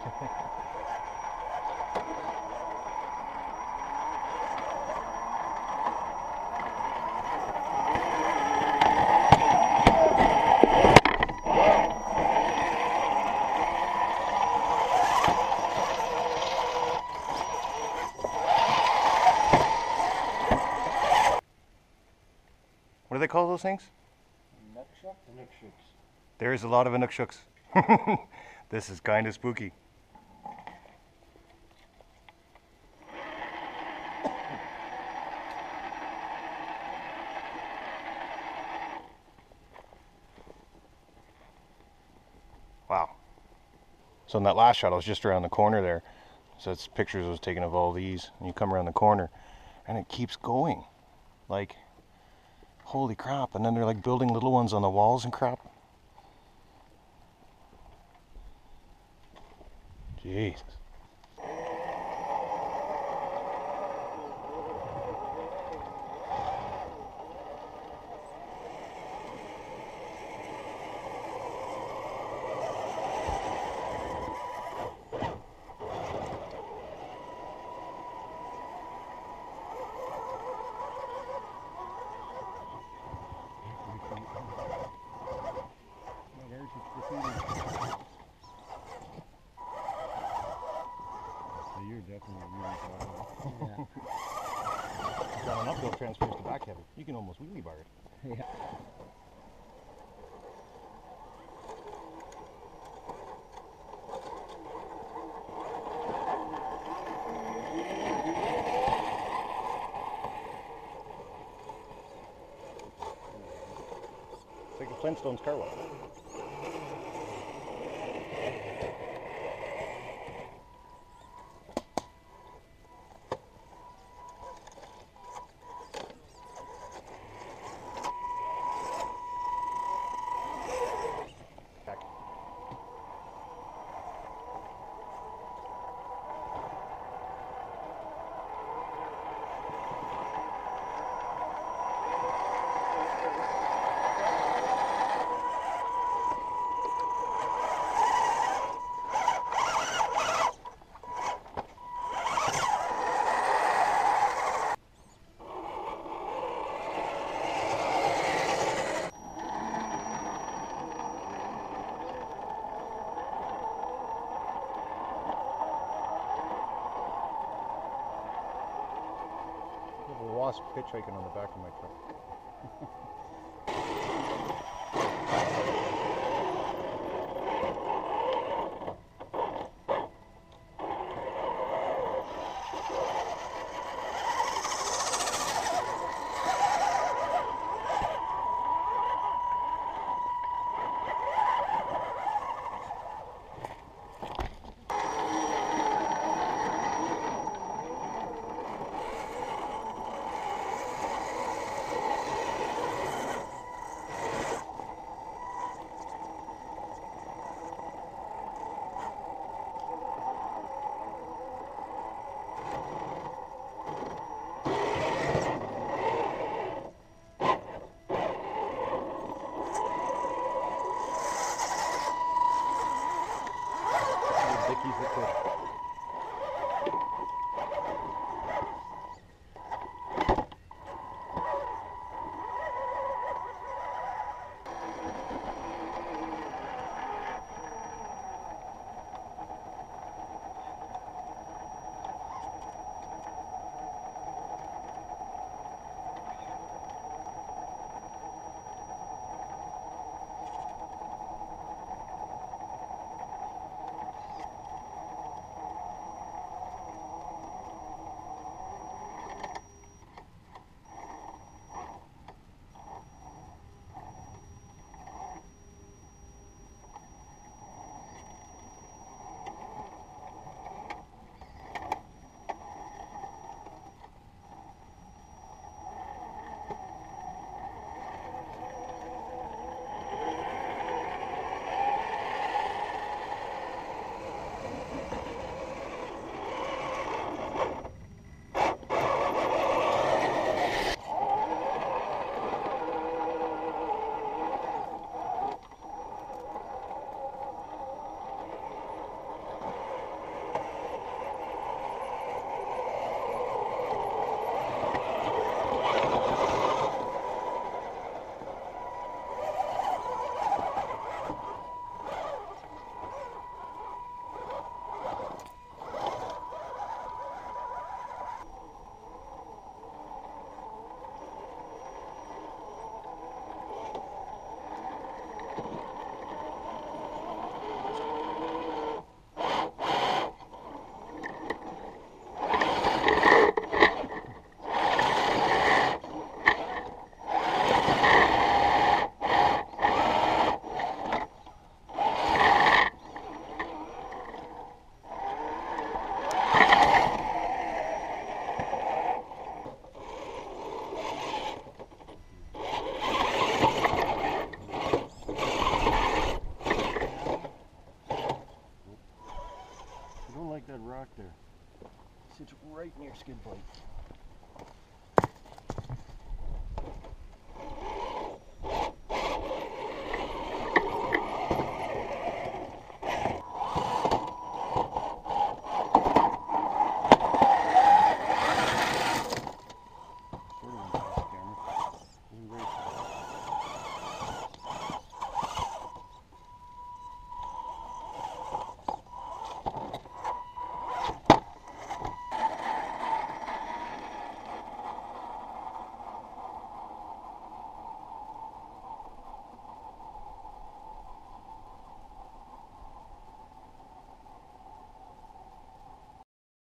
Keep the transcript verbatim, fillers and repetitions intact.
What do they call those things? Inuksuks. There's a lot of inuksuks. This is kind of spooky. Wow. So in that last shot, I was just around the corner there. So it's pictures I was taking of all these. And you come around the corner and it keeps going. Like, holy crap. And then they're like building little ones on the walls and crap. Jesus. You're definitely really far. Yeah. Got an uphill transfers to back heavy. You can almost wheelie bar it. Yeah. It's like a Flintstones car wash. A wasp hitchhiking on the back of my truck. don't like that rock there. It sits right near skid plate.